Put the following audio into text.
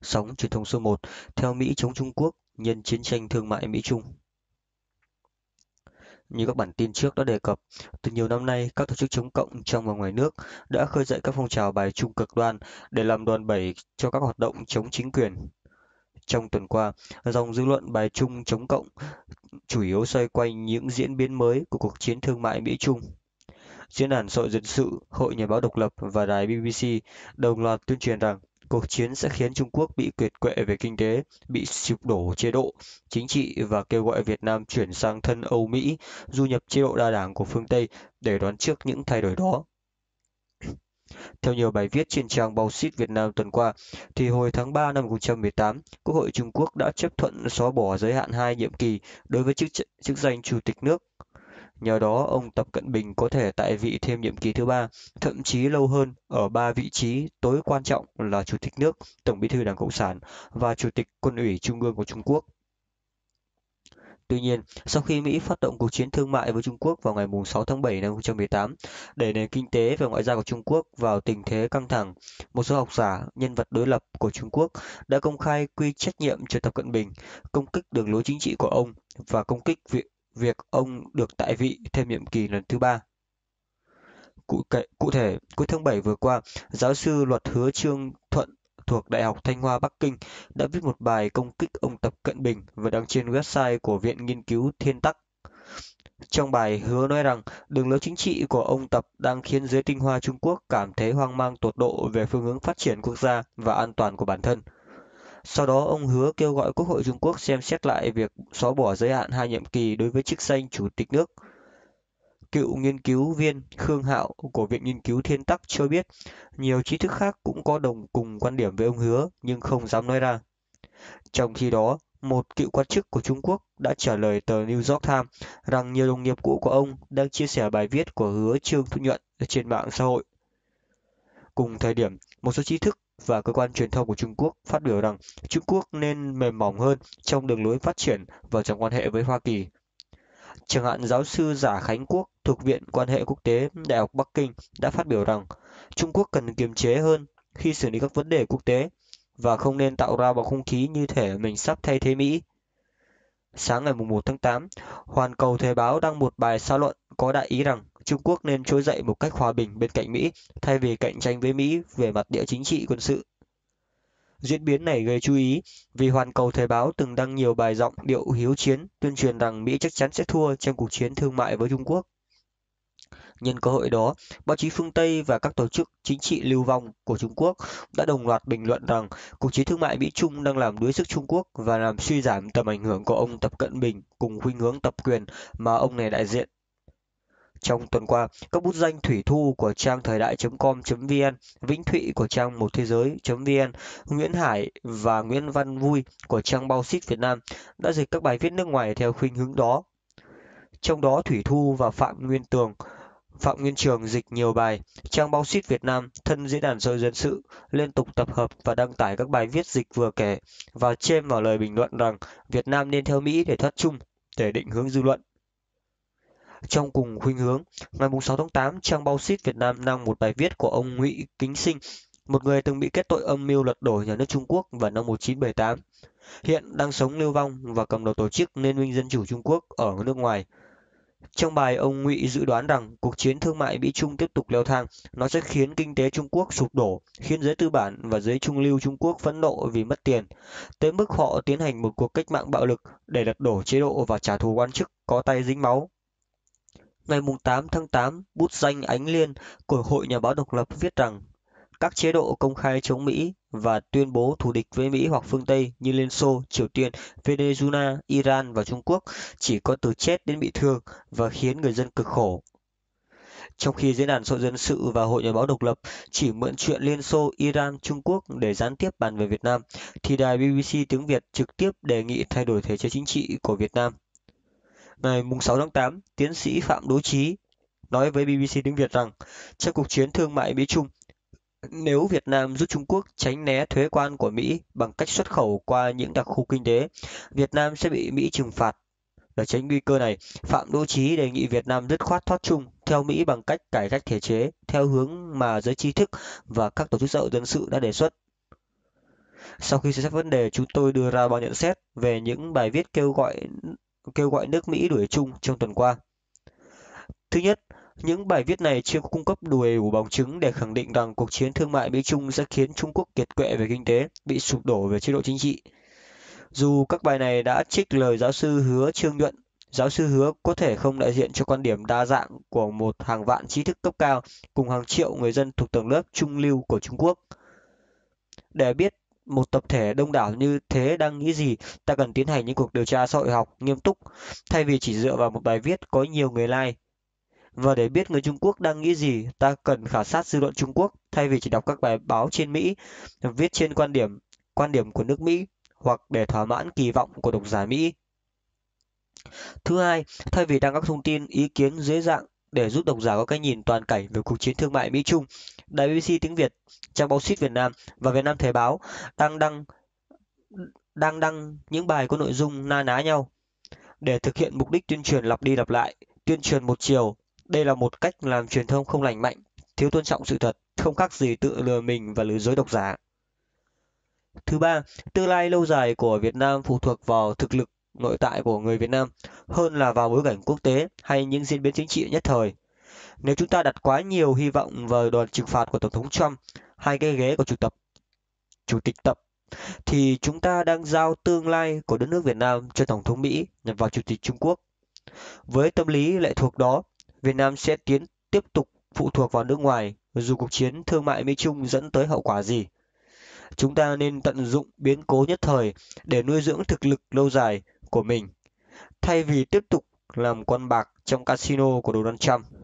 Sóng truyền thông số 1: Theo Mỹ chống Trung Quốc nhân chiến tranh thương mại Mỹ-Trung. Như các bản tin trước đã đề cập, từ nhiều năm nay, các tổ chức chống cộng trong và ngoài nước đã khơi dậy các phong trào bài chung cực đoan để làm đòn bẩy cho các hoạt động chống chính quyền. Trong tuần qua, dòng dư luận bài chung chống cộng chủ yếu xoay quanh những diễn biến mới của cuộc chiến thương mại Mỹ-Trung. Diễn đàn Xã hội Dân sự, Hội Nhà báo Độc lập và đài BBC đồng loạt tuyên truyền rằng cuộc chiến sẽ khiến Trung Quốc bị kiệt quệ về kinh tế, bị sụp đổ chế độ, chính trị và kêu gọi Việt Nam chuyển sang thân Âu Mỹ, du nhập chế độ đa đảng của phương Tây để đoán trước những thay đổi đó. Theo nhiều bài viết trên trang Bauxit Việt Nam tuần qua, thì hồi tháng 3 năm 2018, Quốc hội Trung Quốc đã chấp thuận xóa bỏ giới hạn 2 nhiệm kỳ đối với chức danh Chủ tịch nước. Nhờ đó, ông Tập Cận Bình có thể tại vị thêm nhiệm kỳ thứ ba, thậm chí lâu hơn ở ba vị trí tối quan trọng là Chủ tịch nước, Tổng bí thư Đảng Cộng sản và Chủ tịch Quân ủy Trung ương của Trung Quốc. Tuy nhiên, sau khi Mỹ phát động cuộc chiến thương mại với Trung Quốc vào ngày 6 tháng 7 năm 2018, đẩy nền kinh tế và ngoại giao của Trung Quốc vào tình thế căng thẳng, một số học giả, nhân vật đối lập của Trung Quốc đã công khai quy trách nhiệm cho Tập Cận Bình, công kích đường lối chính trị của ông và công kích việc ông được tại vị thêm nhiệm kỳ lần thứ ba. Cụ thể, cuối tháng 7 vừa qua, giáo sư luật Hứa Trương Thuận thuộc Đại học Thanh Hoa Bắc Kinh đã viết một bài công kích ông Tập Cận Bình và đăng trên website của Viện Nghiên cứu Thiên Tắc. Trong bài, Hứa nói rằng đường lối chính trị của ông Tập đang khiến giới tinh hoa Trung Quốc cảm thấy hoang mang tột độ về phương hướng phát triển quốc gia và an toàn của bản thân. Sau đó, ông Hứa kêu gọi Quốc hội Trung Quốc xem xét lại việc xóa bỏ giới hạn 2 nhiệm kỳ đối với chức danh Chủ tịch nước. Cựu nghiên cứu viên Khương Hạo của Viện Nghiên cứu Thiên Tắc cho biết nhiều trí thức khác cũng có cùng quan điểm với ông Hứa nhưng không dám nói ra. Trong khi đó, một cựu quan chức của Trung Quốc đã trả lời tờ New York Times rằng nhiều đồng nghiệp cũ của ông đang chia sẻ bài viết của Hứa Trương Nhuận trên mạng xã hội. Cùng thời điểm, một số trí thức và cơ quan truyền thông của Trung Quốc phát biểu rằng Trung Quốc nên mềm mỏng hơn trong đường lối phát triển và trong quan hệ với Hoa Kỳ. Chẳng hạn giáo sư Giả Khánh Quốc thuộc Viện Quan hệ Quốc tế Đại học Bắc Kinh đã phát biểu rằng Trung Quốc cần kiềm chế hơn khi xử lý các vấn đề quốc tế và không nên tạo ra bầu không khí như thể mình sắp thay thế Mỹ. Sáng ngày 1 tháng 8, Hoàn Cầu Thời báo đăng một bài xã luận có đại ý rằng Trung Quốc nên trỗi dậy một cách hòa bình bên cạnh Mỹ thay vì cạnh tranh với Mỹ về mặt địa chính trị quân sự. Diễn biến này gây chú ý vì Hoàn Cầu Thời báo từng đăng nhiều bài giọng điệu hiếu chiến tuyên truyền rằng Mỹ chắc chắn sẽ thua trong cuộc chiến thương mại với Trung Quốc. Nhân cơ hội đó, báo chí phương Tây và các tổ chức chính trị lưu vong của Trung Quốc đã đồng loạt bình luận rằng cuộc chiến thương mại Mỹ-Trung đang làm đuối sức Trung Quốc và làm suy giảm tầm ảnh hưởng của ông Tập Cận Bình cùng khuynh hướng tập quyền mà ông này đại diện. Trong tuần qua, các bút danh Thủy Thu của trang thời đại.com.vn, Vĩnh Thụy của trang Một Thế Giới.vn, Nguyễn Hải và Nguyễn Văn Vui của trang Bauxit Việt Nam đã dịch các bài viết nước ngoài theo khuynh hướng đó. Trong đó Thủy Thu và Phạm Nguyên Trường dịch nhiều bài, trang Bauxit Việt Nam, thân diễn đàn xã hội dân sự, liên tục tập hợp và đăng tải các bài viết dịch vừa kể và chêm vào lời bình luận rằng Việt Nam nên theo Mỹ để thoát chung, để định hướng dư luận. Trong cùng khuynh hướng, ngày 6 tháng 8, trang Bauxit Việt Nam đăng một bài viết của ông Ngụy Kính Sinh, một người từng bị kết tội âm mưu lật đổ nhà nước Trung Quốc vào năm 1978, hiện đang sống lưu vong và cầm đầu tổ chức Liên minh Dân chủ Trung Quốc ở nước ngoài. Trong bài, ông Ngụy dự đoán rằng cuộc chiến thương mại Mỹ-Trung tiếp tục leo thang, nó sẽ khiến kinh tế Trung Quốc sụp đổ, khiến giới tư bản và giới trung lưu Trung Quốc phẫn nộ vì mất tiền, tới mức họ tiến hành một cuộc cách mạng bạo lực để lật đổ chế độ và trả thù quan chức có tay dính máu. Ngày 8 tháng 8, bút danh Ánh Liên của Hội Nhà báo Độc lập viết rằng các chế độ công khai chống Mỹ và tuyên bố thù địch với Mỹ hoặc phương Tây như Liên Xô, Triều Tiên, Venezuela, Iran và Trung Quốc chỉ có từ chết đến bị thương và khiến người dân cực khổ. Trong khi Diễn đàn Xã hội Dân sự và Hội Nhà báo Độc lập chỉ mượn chuyện Liên Xô, Iran, Trung Quốc để gián tiếp bàn về Việt Nam, thì đài BBC tiếng Việt trực tiếp đề nghị thay đổi thể chế chính trị của Việt Nam. Ngày 6 tháng 8, tiến sĩ Phạm Đỗ Chí nói với BBC tiếng Việt rằng trong cuộc chiến thương mại Mỹ-Trung, nếu Việt Nam giúp Trung Quốc tránh né thuế quan của Mỹ bằng cách xuất khẩu qua những đặc khu kinh tế, Việt Nam sẽ bị Mỹ trừng phạt. Để tránh nguy cơ này, Phạm Đỗ Chí đề nghị Việt Nam dứt khoát thoát chung theo Mỹ bằng cách cải cách thể chế theo hướng mà giới trí thức và các tổ chức xã hội dân sự đã đề xuất. Sau khi xem xét vấn đề, chúng tôi đưa ra 3 nhận xét về những bài viết kêu gọi nước Mỹ đuổi Trung trong tuần qua. Thứ nhất, những bài viết này chưa có cung cấp đủ bằng chứng để khẳng định rằng cuộc chiến thương mại Mỹ-Trung sẽ khiến Trung Quốc kiệt quệ về kinh tế, bị sụp đổ về chế độ chính trị. Dù các bài này đã trích lời giáo sư Hứa Trương Nhuận, giáo sư Hứa có thể không đại diện cho quan điểm đa dạng của một hàng vạn trí thức cấp cao cùng hàng triệu người dân thuộc tầng lớp trung lưu của Trung Quốc. Để biết một tập thể đông đảo như thế đang nghĩ gì, ta cần tiến hành những cuộc điều tra xã hội học nghiêm túc, thay vì chỉ dựa vào một bài viết có nhiều người like. Và để biết người Trung Quốc đang nghĩ gì, ta cần khảo sát dư luận Trung Quốc, thay vì chỉ đọc các bài báo trên Mỹ, viết trên quan điểm của nước Mỹ, hoặc để thỏa mãn kỳ vọng của độc giả Mỹ. Thứ hai, thay vì đăng các thông tin, ý kiến dưới dạng để giúp độc giả có cái nhìn toàn cảnh về cuộc chiến thương mại Mỹ-Trung, Đài BBC tiếng Việt, trang báo Suýt Việt Nam và Việt Nam Thời báo đang đăng những bài có nội dung na ná nhau để thực hiện mục đích tuyên truyền lặp đi lặp lại, tuyên truyền một chiều. Đây là một cách làm truyền thông không lành mạnh, thiếu tôn trọng sự thật, không khác gì tự lừa mình và lừa dối độc giả. Thứ ba, tương lai lâu dài của Việt Nam phụ thuộc vào thực lực nội tại của người Việt Nam hơn là vào bối cảnh quốc tế hay những diễn biến chính trị nhất thời. Nếu chúng ta đặt quá nhiều hy vọng vào đòn trừng phạt của Tổng thống Trump hay cái ghế của Chủ tịch Tập, thì chúng ta đang giao tương lai của đất nước Việt Nam cho Tổng thống Mỹ và Chủ tịch Trung Quốc. Với tâm lý lệ thuộc đó, Việt Nam sẽ tiếp tục phụ thuộc vào nước ngoài dù cuộc chiến thương mại Mỹ-Trung dẫn tới hậu quả gì. Chúng ta nên tận dụng biến cố nhất thời để nuôi dưỡng thực lực lâu dài của mình, thay vì tiếp tục làm con bạc trong casino của Donald Trump.